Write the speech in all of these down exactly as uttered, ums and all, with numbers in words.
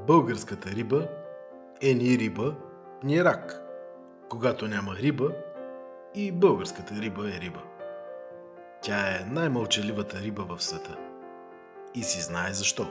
Българската риба е ни риба, ни рак. Когато няма риба, и българската риба е риба. Тя е най-мълчаливата риба в света. И си знае защо.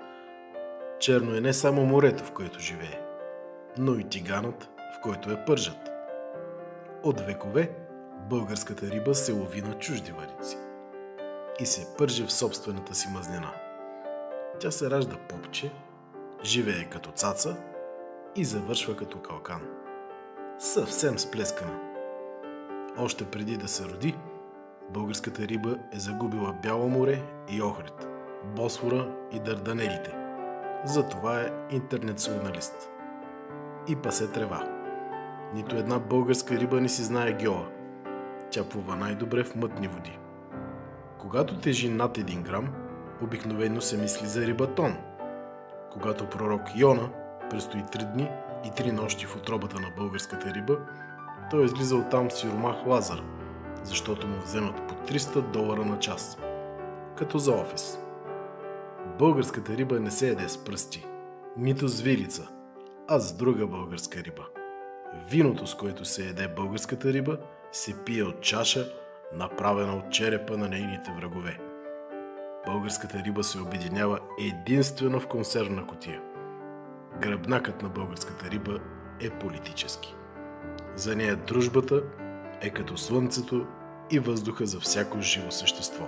Черно е не само морето, в което живее, но и тиганът, в който е пържат. От векове българската риба се лови на чужди ваници и се пържи в собствената си мазнина. Тя се ражда пупче, живее като цаца и завършва като калкан. Съвсем сплескана. Още преди да се роди, българската риба е загубила Бяло море и Охрид, Босфора и Дарданелите. Затова е интернационалист. И пасе трева. Нито една българска риба не си знае гьола. Тя плува най-добре в мътни води. Когато тежи над един грам, обикновено се мисли за рибатон. Когато пророк Йона престои три дни и три нощи в утробата на българската риба, той излиза оттам сиромах Лазар, защото му вземат по триста долара на час, като за офис. Българската риба не се еде с пръсти, нито с вилица, а с друга българска риба. Виното, с което се еде българската риба, се пие от чаша, направена от черепа на нейните врагове. Българската риба се обединява единствено в консервна кутия. Гръбнакът на българската риба е политически. За нея дружбата е като слънцето и въздуха за всяко живо същество.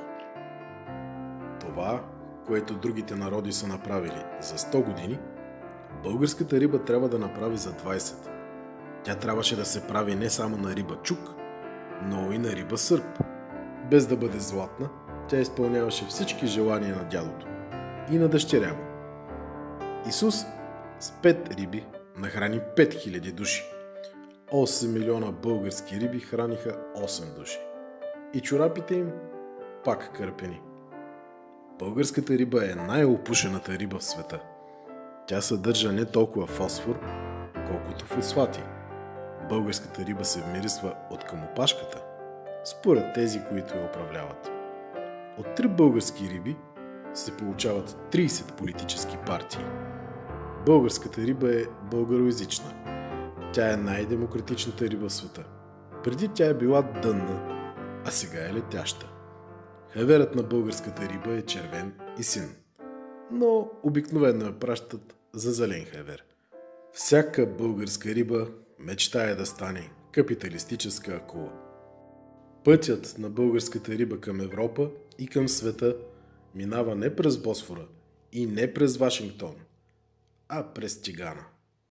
Това, което другите народи са направили за сто години, българската риба трябва да направи за двайсет. Тя трябваше да се прави не само на риба чук, но и на риба сърп. Без да бъде златна, тя изпълняваше всички желания на дядото и на дъщеря му. Исус с пет риби нахрани пет хиляди души. осем милиона български риби храниха осем души. И чорапите им пак кърпени. Българската риба е най-опушената риба в света. Тя съдържа не толкова фосфор, колкото фосфати. Българската риба се вмирисва от към опашката, според тези, които я управляват. От три български риби се получават трийсет политически партии. Българската риба е българоязична. Тя е най-демократичната риба в света. Преди тя е била дънна, а сега е летяща. Хеверът на българската риба е червен и син, но обикновено я пращат за зелен хевер. Всяка българска риба мечтае да стане капиталистическа акула. Пътят на българската риба към Европа и към света минава не през Босфора и не през Вашингтон, а през Тигана.